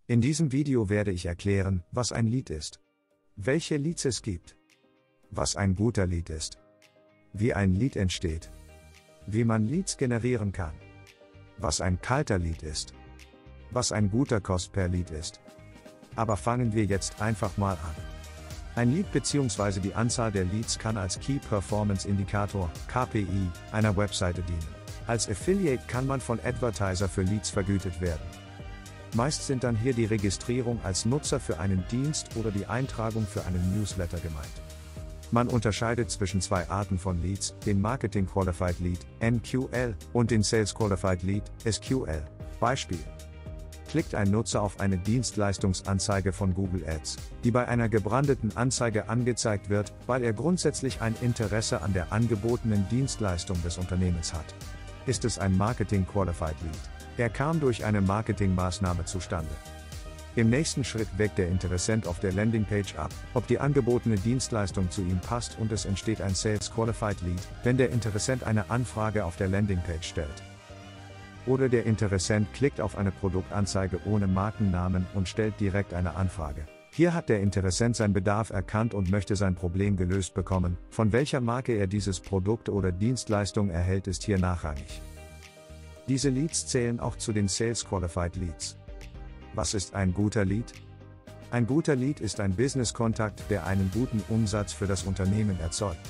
In diesem Video werde ich erklären, was ein Lead ist, welche Leads es gibt, was ein guter Lead ist, wie ein Lead entsteht, wie man Leads generieren kann, was ein kalter Lead ist, was ein guter Cost per Lead ist. Aber fangen wir jetzt einfach mal an. Ein Lead bzw. die Anzahl der Leads kann als Key Performance Indikator, KPI, einer Webseite dienen. Als Affiliate kann man von Advertiser für Leads vergütet werden. Meist sind dann hier die Registrierung als Nutzer für einen Dienst oder die Eintragung für einen Newsletter gemeint. Man unterscheidet zwischen zwei Arten von Leads, den Marketing Qualified Lead, MQL, und den Sales Qualified Lead, SQL. Beispiel: Klickt ein Nutzer auf eine Dienstleistungsanzeige von Google Ads, die bei einer gebrandeten Anzeige angezeigt wird, weil er grundsätzlich ein Interesse an der angebotenen Dienstleistung des Unternehmens hat. Ist es ein Marketing Qualified Lead? Er kam durch eine Marketingmaßnahme zustande. Im nächsten Schritt wägt der Interessent auf der Landingpage ab, ob die angebotene Dienstleistung zu ihm passt, und es entsteht ein Sales Qualified Lead, wenn der Interessent eine Anfrage auf der Landingpage stellt. Oder der Interessent klickt auf eine Produktanzeige ohne Markennamen und stellt direkt eine Anfrage. Hier hat der Interessent seinen Bedarf erkannt und möchte sein Problem gelöst bekommen. Von welcher Marke er dieses Produkt oder Dienstleistung erhält, ist hier nachrangig. Diese Leads zählen auch zu den Sales Qualified Leads. Was ist ein guter Lead? Ein guter Lead ist ein Business-Kontakt, der einen guten Umsatz für das Unternehmen erzeugt.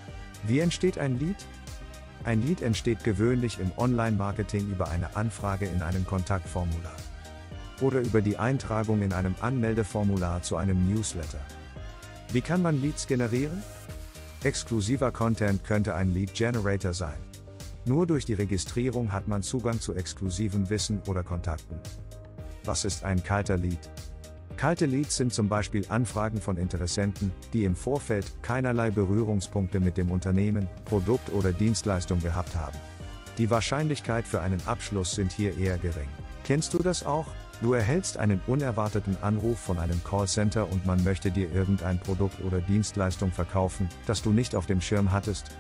Wie entsteht ein Lead? Ein Lead entsteht gewöhnlich im Online-Marketing über eine Anfrage in einem Kontaktformular oder über die Eintragung in einem Anmeldeformular zu einem Newsletter. Wie kann man Leads generieren? Exklusiver Content könnte ein Lead Generator sein. Nur durch die Registrierung hat man Zugang zu exklusivem Wissen oder Kontakten. Was ist ein kalter Lead? Kalte Leads sind zum Beispiel Anfragen von Interessenten, die im Vorfeld keinerlei Berührungspunkte mit dem Unternehmen, Produkt oder Dienstleistung gehabt haben. Die Wahrscheinlichkeit für einen Abschluss sind hier eher gering. Kennst du das auch? Du erhältst einen unerwarteten Anruf von einem Callcenter und man möchte dir irgendein Produkt oder Dienstleistung verkaufen, das du nicht auf dem Schirm hattest.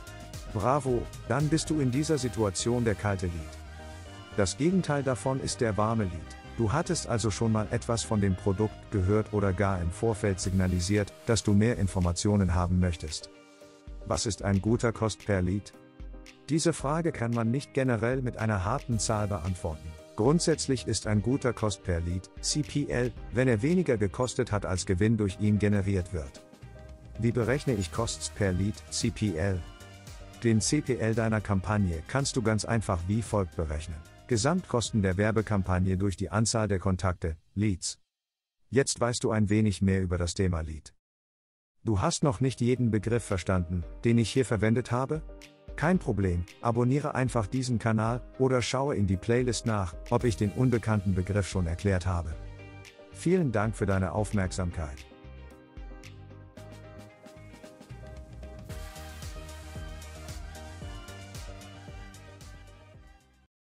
Bravo, dann bist du in dieser Situation der kalte Lead. Das Gegenteil davon ist der warme Lead. Du hattest also schon mal etwas von dem Produkt gehört oder gar im Vorfeld signalisiert, dass du mehr Informationen haben möchtest. Was ist ein guter Cost per Lead? Diese Frage kann man nicht generell mit einer harten Zahl beantworten. Grundsätzlich ist ein guter Cost per Lead, CPL, wenn er weniger gekostet hat als Gewinn durch ihn generiert wird. Wie berechne ich Costs per Lead, CPL? Den CPL deiner Kampagne kannst du ganz einfach wie folgt berechnen: Gesamtkosten der Werbekampagne durch die Anzahl der Kontakte, Leads. Jetzt weißt du ein wenig mehr über das Thema Lead. Du hast noch nicht jeden Begriff verstanden, den ich hier verwendet habe? Kein Problem, abonniere einfach diesen Kanal oder schaue in die Playlist nach, ob ich den unbekannten Begriff schon erklärt habe. Vielen Dank für deine Aufmerksamkeit.